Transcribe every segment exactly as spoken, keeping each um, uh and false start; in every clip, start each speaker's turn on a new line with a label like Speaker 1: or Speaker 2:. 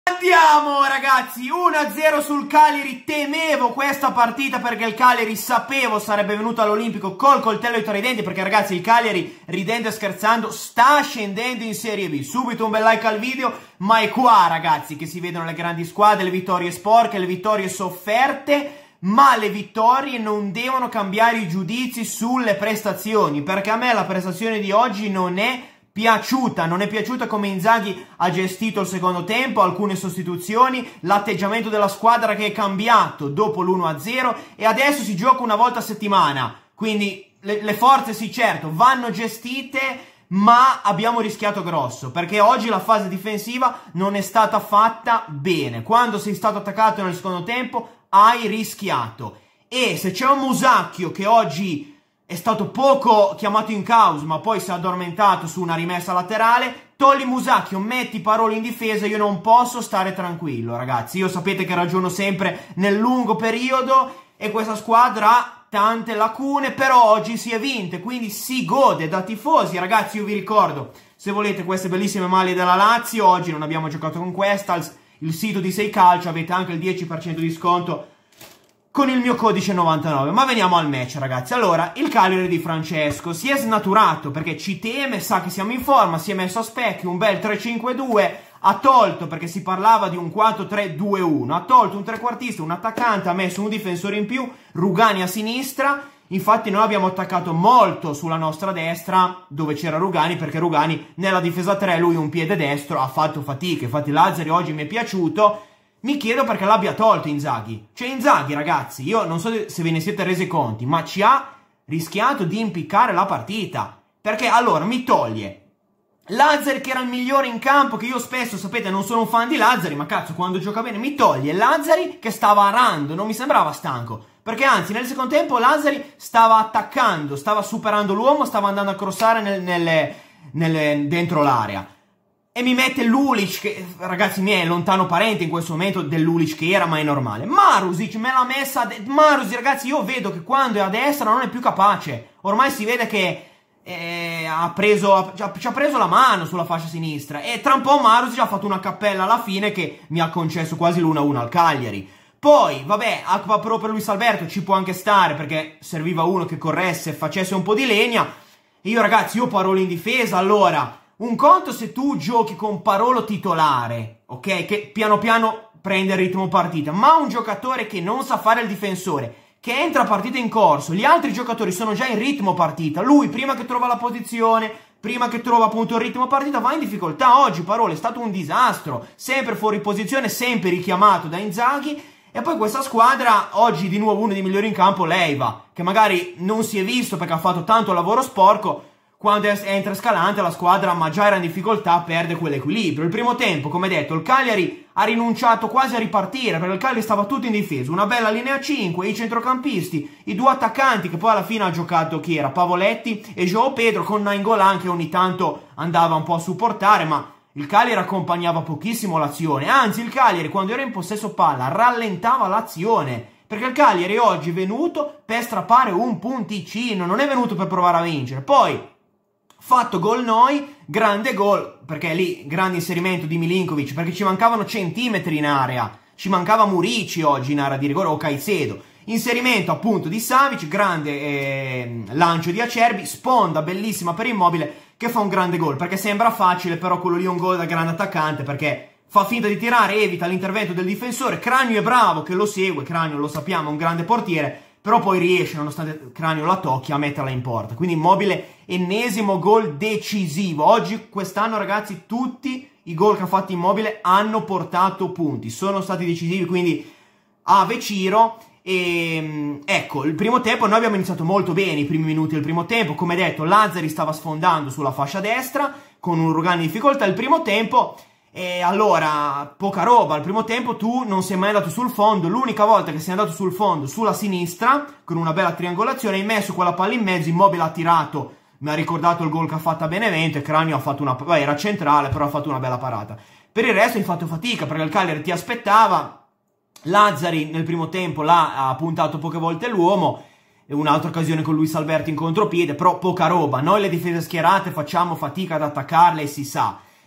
Speaker 1: Andiamo ragazzi, uno a zero sul Cagliari. Temevo questa partita perché il Cagliari sapevo sarebbe venuto all'Olimpico col coltello tra i denti, perché ragazzi il Cagliari, ridendo e scherzando, sta scendendo in Serie B. Subito un bel like al video, ma è qua ragazzi che si vedono le grandi squadre, le vittorie sporche, le vittorie sofferte, ma le vittorie non devono cambiare i giudizi sulle prestazioni, perché a me la prestazione di oggi non è piaciuta, non è piaciuta come Inzaghi ha gestito il secondo tempo, alcune sostituzioni, l'atteggiamento della squadra che è cambiato dopo l'uno a zero e adesso si gioca una volta a settimana, quindi le, le forze sì certo vanno gestite, ma abbiamo rischiato grosso, perché oggi la fase difensiva non è stata fatta bene. Quando sei stato attaccato nel secondo tempo hai rischiato, e se c'è un Musacchio che oggi è stato poco chiamato in causa, ma poi si è addormentato su una rimessa laterale, togli Musacchio, metti Parolo in difesa, io non posso stare tranquillo, ragazzi. Io sapete che ragiono sempre nel lungo periodo e questa squadra ha tante lacune, però oggi si è vinta, quindi si gode da tifosi. Ragazzi, io vi ricordo, se volete queste bellissime maglie della Lazio, oggi non abbiamo giocato con questa, il sito di Sei Calcio, avete anche il dieci per cento di sconto con il mio codice novantanove. Ma veniamo al match ragazzi. Allora, il Cagliari di Francesco si è snaturato perché ci teme, sa che siamo in forma, si è messo a specchio un bel tre cinque due, ha tolto, perché si parlava di un quattro tre due uno, ha tolto un trequartista, un attaccante, ha messo un difensore in più, Rugani a sinistra. Infatti noi abbiamo attaccato molto sulla nostra destra dove c'era Rugani, perché Rugani nella difesa tre, lui un piede destro, ha fatto fatica. Infatti Lazzari oggi mi è piaciuto. Mi chiedo perché l'abbia tolto Inzaghi. Cioè Inzaghi ragazzi, io non so se ve ne siete resi conti, ma ci ha rischiato di impiccare la partita. Perché allora mi toglie Lazzari che era il migliore in campo, che io spesso, sapete, non sono un fan di Lazzari, ma cazzo quando gioca bene, mi toglie Lazzari che stava arando, non mi sembrava stanco. Perché anzi nel secondo tempo Lazzari stava attaccando, stava superando l'uomo, stava andando a crossare nel, nel, nel, dentro l'area. E mi mette Lulic, che ragazzi miei è lontano parente in questo momento dell'Ulic che era, ma è normale. Marusic me l'ha messa, Marusic ragazzi io vedo che quando è a destra non è più capace. Ormai si vede che eh, ha preso, ci ha preso la mano sulla fascia sinistra. E tra un po' Marusic ha fatto una cappella alla fine che mi ha concesso quasi l'uno a uno al Cagliari. Poi, vabbè, Acqua Pro per Luis Alberto ci può anche stare, perché serviva uno che corresse e facesse un po' di legna. E io ragazzi, io Parolo in difesa, allora... Un conto se tu giochi con Parolo titolare, ok? Che piano piano prende il ritmo partita, ma un giocatore che non sa fare il difensore, che entra partita in corso, gli altri giocatori sono già in ritmo partita, lui prima che trova la posizione, prima che trova appunto il ritmo partita va in difficoltà. Oggi Parolo è stato un disastro, sempre fuori posizione, sempre richiamato da Inzaghi. E poi questa squadra, oggi di nuovo uno dei migliori in campo, Leiva, che magari non si è visto perché ha fatto tanto lavoro sporco. Quando entra Scalante la squadra, ma già era in difficoltà, perde quell'equilibrio. Il primo tempo, come detto, il Cagliari ha rinunciato quasi a ripartire, perché il Cagliari stava tutto in difesa. Una bella linea cinque, i centrocampisti, i due attaccanti, che poi alla fine ha giocato chi era? Pavoletti e João Pedro, con Nainggolan che ogni tanto andava un po' a supportare, ma il Cagliari accompagnava pochissimo l'azione. Anzi, il Cagliari quando era in possesso palla rallentava l'azione, perché il Cagliari oggi è venuto per strappare un punticino, non è venuto per provare a vincere. Poi fatto gol noi, grande gol, perché lì grande inserimento di Milinkovic, perché ci mancavano centimetri in area, ci mancava Murici oggi in area di rigore o Caicedo. Inserimento appunto di Savic, grande eh, lancio di Acerbi, sponda bellissima per Immobile che fa un grande gol, perché sembra facile, però quello lì è un gol da grande attaccante, perché fa finta di tirare, evita l'intervento del difensore. Cranio è bravo che lo segue, Cranio lo sappiamo è un grande portiere, però poi riesce, nonostante Cranio la tocchi, a metterla in porta. Quindi Immobile, ennesimo gol decisivo. Oggi, quest'anno ragazzi, tutti i gol che ha fatto Immobile hanno portato punti, sono stati decisivi, quindi Ave Ciro. E ecco, il primo tempo noi abbiamo iniziato molto bene, i primi minuti del primo tempo. Come detto, Lazzari stava sfondando sulla fascia destra, con un Rugani in difficoltà. Il primo tempo... E allora, poca roba, al primo tempo tu non sei mai andato sul fondo, l'unica volta che sei andato sul fondo, sulla sinistra, con una bella triangolazione, hai messo quella palla in mezzo, Immobile ha tirato, mi ha ricordato il gol che ha fatto a Benevento, e Cranio ha fatto una, beh, era centrale, però ha fatto una bella parata. Per il resto hai fatto fatica, perché il Cagliari ti aspettava, Lazzari nel primo tempo là ha puntato poche volte l'uomo, e un'altra occasione con Luis Alberto in contropiede, però poca roba, noi le difese schierate facciamo fatica ad attaccarle e si sa.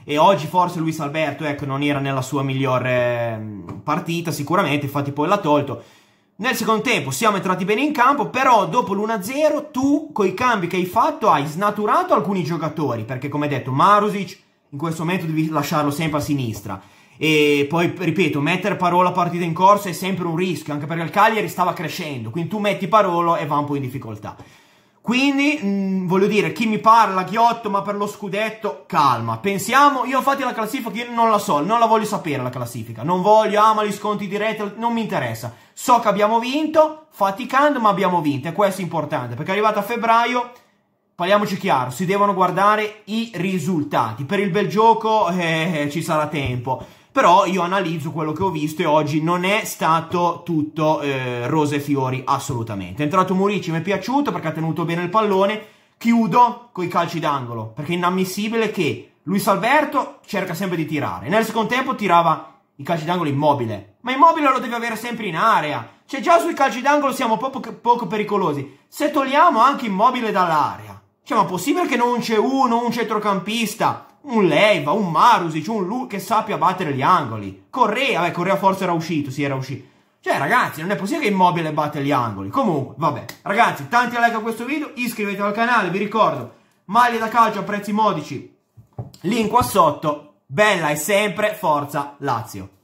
Speaker 1: e oggi forse Luis Alberto, ecco, non era nella sua migliore partita sicuramente, infatti poi l'ha tolto. Nel secondo tempo siamo entrati bene in campo, però dopo l'uno a zero tu, coi cambi che hai fatto, hai snaturato alcuni giocatori, perché come detto Marusic in questo momento devi lasciarlo sempre a sinistra. E poi, ripeto, mettere Parolo a partita in corso è sempre un rischio, anche perché il Cagliari stava crescendo, quindi tu metti Parolo e va un po' in difficoltà. Quindi, mh, voglio dire, chi mi parla, Ghiotto, ma per lo scudetto, calma, pensiamo, io infatti la classifica, io non la so, non la voglio sapere la classifica, non voglio, ah ma gli sconti diretti, non mi interessa, so che abbiamo vinto, faticando, ma abbiamo vinto, e questo è importante, perché arrivato a febbraio, parliamoci chiaro, si devono guardare i risultati, per il bel gioco eh, ci sarà tempo. Però io analizzo quello che ho visto e oggi non è stato tutto eh, rose e fiori, assolutamente. È entrato Murici, mi è piaciuto perché ha tenuto bene il pallone. Chiudo coi calci d'angolo, perché è inammissibile che Luis Alberto cerca sempre di tirare. Nel secondo tempo tirava i calci d'angolo Immobile. Ma Immobile lo deve avere sempre in area. Cioè già sui calci d'angolo siamo poco, poco pericolosi. Se togliamo anche Immobile dall'area. Cioè ma possibile che non c'è uno, un centrocampista, un Leiva, un Marusic, un Lu che sappia battere gli angoli? Correa, beh, Correa forse era uscito, sì, era uscito. Cioè, ragazzi, non è possibile che Immobile batte gli angoli. Comunque, vabbè. Ragazzi, tanti like a questo video, iscrivetevi al canale, vi ricordo, maglie da calcio a prezzi modici, link qua sotto. Bella e sempre, forza Lazio.